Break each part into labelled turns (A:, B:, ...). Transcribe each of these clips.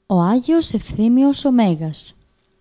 A: Ο Άγιος Ευθύμιος ο Μέγας.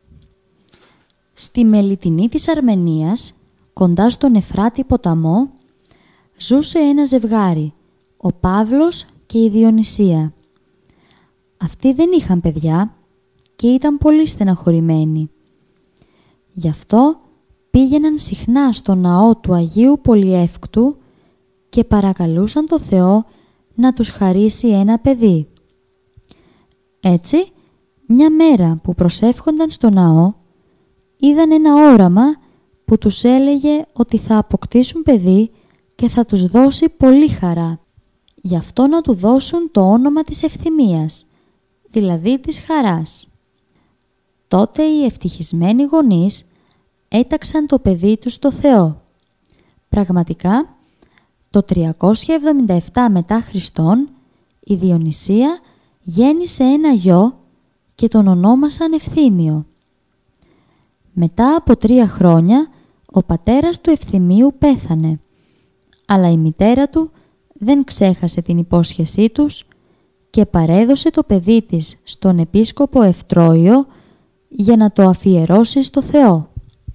A: Στη Μελιτινή της Αρμενίας, κοντά στον Εφράτη ποταμό, ζούσε ένα ζευγάρι, ο Παύλος και η Διονυσία. Αυτοί δεν είχαν παιδιά και ήταν πολύ στεναχωρημένοι. Γι' αυτό πήγαιναν συχνά στο ναό του Αγίου Πολυεύκτου και παρακαλούσαν το Θεό να τους χαρίσει ένα παιδί. Έτσι, μια μέρα που προσεύχονταν στο ναό, είδαν ένα όραμα που τους έλεγε ότι θα αποκτήσουν παιδί και θα τους δώσει πολύ χαρά. Γι' αυτό να του δώσουν το όνομα της Ευθυμίας, δηλαδή της χαράς. Τότε οι ευτυχισμένοι γονείς έταξαν το παιδί τους στο Θεό. Πραγματικά, το 377 μετά Χριστόν, η Διονυσία γέννησε ένα γιο και τον ονόμασαν Ευθύμιο. Μετά από 3 χρόνια, ο πατέρας του Ευθυμίου πέθανε, αλλά η μητέρα του δεν ξέχασε την υπόσχεσή τους και παρέδωσε το παιδί της στον επίσκοπο Ευτρώιο για να το αφιερώσει στο Θεό.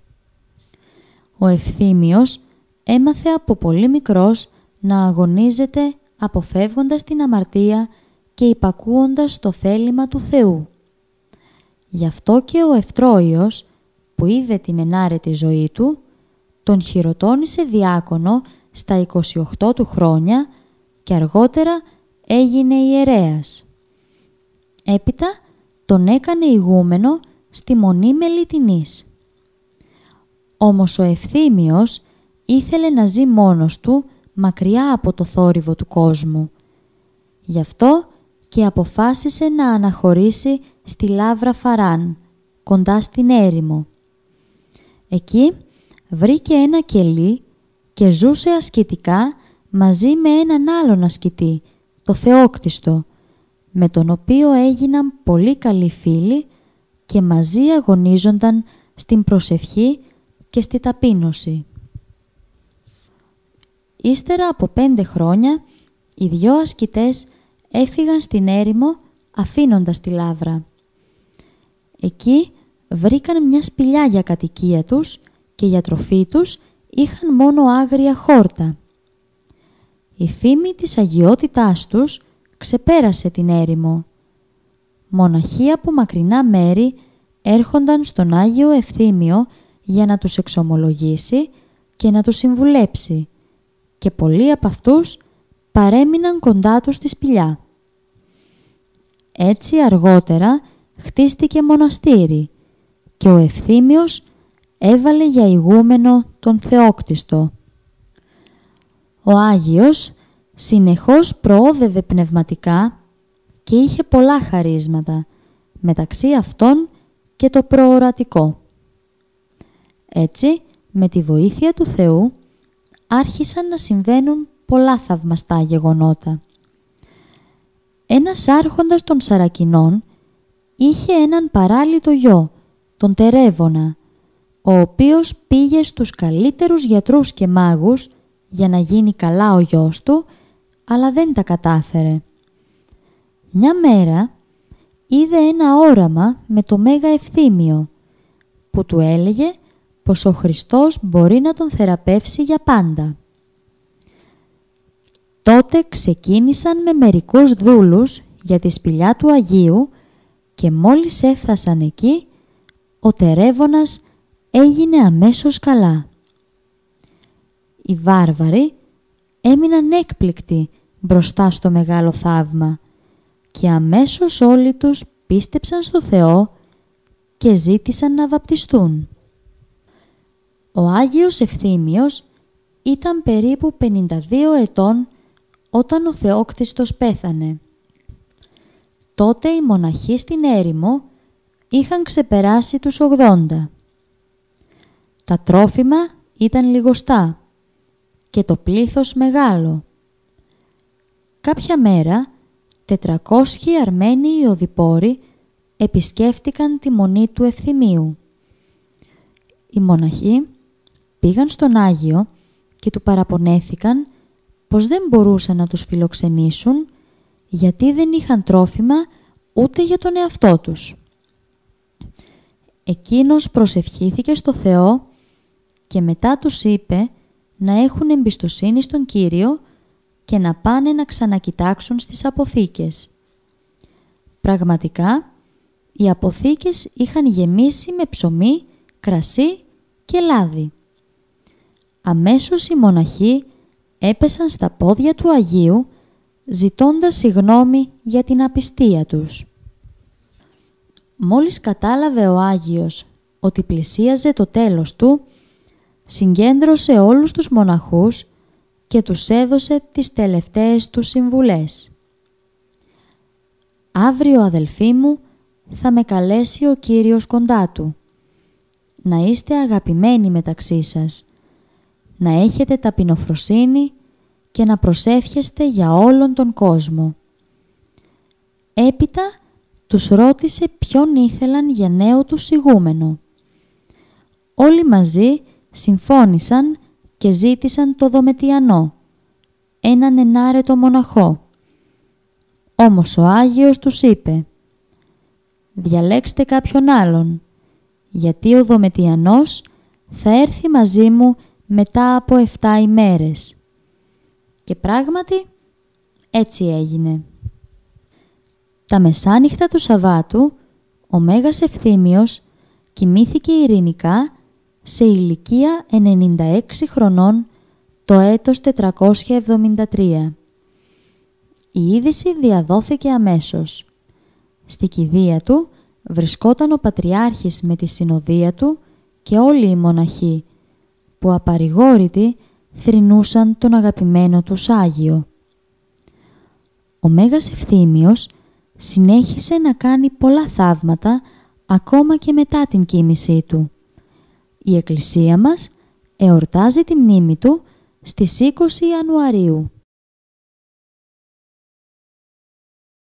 A: Ο Ευθύμιος έμαθε από πολύ μικρός να αγωνίζεται αποφεύγοντας την αμαρτία και υπακούοντας στο θέλημα του Θεού. Γι' αυτό και ο Ευτρώιος, που είδε την ενάρετη ζωή του, τον χειροτώνησε διάκονο στα 28 του χρόνια και αργότερα έγινε ιερέας. Έπειτα τον έκανε ηγούμενο στη Μονή Μελιτινής. Όμως ο Ευθύμιος ήθελε να ζει μόνος του μακριά από το θόρυβο του κόσμου. Γι' αυτό και αποφάσισε να αναχωρήσει στη Λάβρα Φαράν, κοντά στην έρημο. Εκεί βρήκε ένα κελί και ζούσε ασκητικά μαζί με έναν άλλον ασκητή, το Θεόκτιστο, με τον οποίο έγιναν πολύ καλοί φίλοι και μαζί αγωνίζονταν στην προσευχή και στη ταπείνωση. Ύστερα από 5 χρόνια, οι 2 ασκητές έφυγαν στην έρημο αφήνοντας τη Λάβρα. Εκεί βρήκαν μια σπηλιά για κατοικία τους και για τροφή τους είχαν μόνο άγρια χόρτα. Η φήμη της αγιότητάς τους ξεπέρασε την έρημο. Μοναχοί από μακρινά μέρη έρχονταν στον Άγιο Ευθύμιο για να τους εξομολογήσει και να τους συμβουλέψει και πολλοί από αυτούς παρέμειναν κοντά τους στη σπηλιά. Έτσι αργότερα χτίστηκε μοναστήρι και ο Ευθύμιος έβαλε για ηγούμενο τον Θεόκτιστο. Ο Άγιος συνεχώς προόδευε πνευματικά και είχε πολλά χαρίσματα, μεταξύ αυτών και το προορατικό. Έτσι, με τη βοήθεια του Θεού, άρχισαν να συμβαίνουν πολλά θαυμαστά γεγονότα. Ένας άρχοντας των Σαρακινών είχε έναν παράλυτο γιο, τον Τερέβωνα, ο οποίος πήγε στους καλύτερους γιατρούς και μάγους για να γίνει καλά ο γιος του, αλλά δεν τα κατάφερε. Μια μέρα είδε ένα όραμα με το Μέγα Ευθύμιο, που του έλεγε πως ο Χριστός μπορεί να τον θεραπεύσει για πάντα. Τότε ξεκίνησαν με μερικούς δούλους για τη σπηλιά του Αγίου και μόλις έφτασαν εκεί, ο Τερέβωνας έγινε αμέσως καλά. Οι βάρβαροι έμειναν έκπληκτοι μπροστά στο μεγάλο θαύμα και αμέσως όλοι τους πίστεψαν στο Θεό και ζήτησαν να βαπτιστούν. Ο Άγιος Ευθύμιος ήταν περίπου 52 ετών όταν ο Θεόκτιστος πέθανε. Τότε οι μοναχοί στην έρημο είχαν ξεπεράσει τους 80. Τα τρόφιμα ήταν λιγοστά και το πλήθος μεγάλο. Κάποια μέρα 400 Αρμένοι οδηπόροι επισκέφτηκαν τη μονή του Ευθυμίου. Οι μοναχοί πήγαν στον Άγιο και του παραπονέθηκαν πως δεν μπορούσαν να τους φιλοξενήσουν γιατί δεν είχαν τρόφιμα ούτε για τον εαυτό τους. Εκείνος προσευχήθηκε στο Θεό και μετά τους είπε να έχουν εμπιστοσύνη στον Κύριο και να πάνε να ξανακοιτάξουν στις αποθήκες. Πραγματικά, οι αποθήκες είχαν γεμίσει με ψωμί, κρασί και λάδι. Αμέσως οι μοναχοί έπεσαν στα πόδια του Αγίου, ζητώντας συγγνώμη για την απιστία τους. Μόλις κατάλαβε ο Άγιος ότι πλησίαζε το τέλος του, συγκέντρωσε όλους τους μοναχούς και τους έδωσε τις τελευταίες του συμβουλές. «Αύριο, αδελφοί μου, θα με καλέσει ο Κύριος κοντά του. Να είστε αγαπημένοι μεταξύ σας, να έχετε ταπεινοφροσύνη και να προσεύχεστε για όλον τον κόσμο». Έπειτα τους ρώτησε ποιον ήθελαν για νέο τους ηγούμενο. Όλοι μαζί συμφώνησαν και ζήτησαν το Δομετιανό, έναν ενάρετο μοναχό. Όμως ο Άγιος τους είπε «Διαλέξτε κάποιον άλλον, γιατί ο Δομετιανός θα έρθει μαζί μου μετά από 7 ημέρες». Και πράγματι έτσι έγινε. Τα μεσάνυχτα του Σαββάτου, ο Μέγας Ευθύμιος κοιμήθηκε ειρηνικά σε ηλικία 96 χρονών το έτος 473. Η είδηση διαδόθηκε αμέσως. Στη κηδεία του βρισκόταν ο Πατριάρχης με τη συνοδεία του και όλοι οι μοναχοί, που απαρηγόρητοι θρηνούσαν τον αγαπημένο τους Άγιο. Ο Μέγας Ευθύμιος συνέχισε να κάνει πολλά θαύματα ακόμα και μετά την κοίμησή του. Η Εκκλησία μας εορτάζει τη μνήμη του στις 20 Ιανουαρίου.